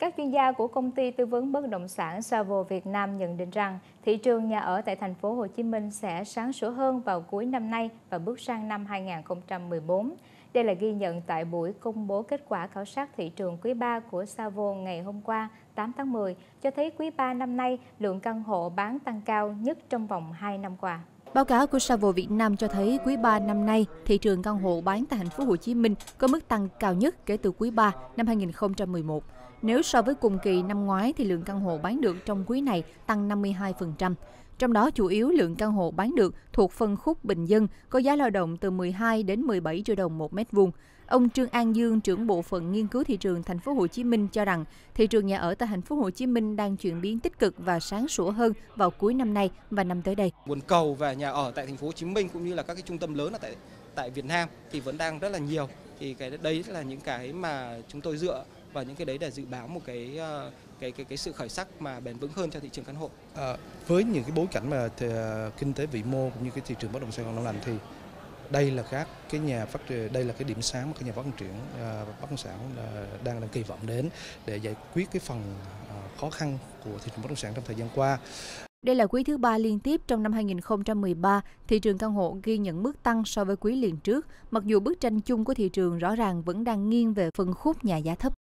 Các chuyên gia của công ty tư vấn bất động sản Savo Việt Nam nhận định rằng thị trường nhà ở tại thành phố Hồ Chí Minh sẽ sáng sủa hơn vào cuối năm nay và bước sang năm 2014. Đây là ghi nhận tại buổi công bố kết quả khảo sát thị trường quý 3 của Savo ngày hôm qua, 8 tháng 10, cho thấy quý 3 năm nay lượng căn hộ bán tăng cao nhất trong vòng 2 năm qua. Báo cáo của Savo Việt Nam cho thấy quý 3 năm nay, thị trường căn hộ bán tại thành phố Hồ Chí Minh có mức tăng cao nhất kể từ quý 3 năm 2011. Nếu so với cùng kỳ năm ngoái thì lượng căn hộ bán được trong quý này tăng 52%. Trong đó chủ yếu lượng căn hộ bán được thuộc phân khúc bình dân có giá dao động từ 12 đến 17 triệu đồng một mét vuông. Ông Trương An Dương, trưởng bộ phận nghiên cứu thị trường thành phố Hồ Chí Minh cho rằng thị trường nhà ở tại thành phố Hồ Chí Minh đang chuyển biến tích cực và sáng sủa hơn vào cuối năm nay và năm tới đây. Nguồn cầu và nhà ở tại thành phố Hồ Chí Minh cũng như là các cái trung tâm lớn ở tại Việt Nam thì vẫn đang rất là nhiều. Thì cái đấy là những cái mà chúng tôi dựa vào những cái đấy để dự báo một cái sự khởi sắc mà bền vững hơn cho thị trường căn hộ. Với những cái bối cảnh mà kinh tế vĩ mô cũng như cái thị trường bất động sản còn lành thì đây là đây là cái điểm sáng mà các nhà phát triển bất động sản đang kỳ vọng đến để giải quyết cái phần khó khăn của thị trường bất động sản trong thời gian qua. Đây là quý thứ 3 liên tiếp trong năm 2013, thị trường căn hộ ghi nhận mức tăng so với quý liền trước, mặc dù bức tranh chung của thị trường rõ ràng vẫn đang nghiêng về phân khúc nhà giá thấp.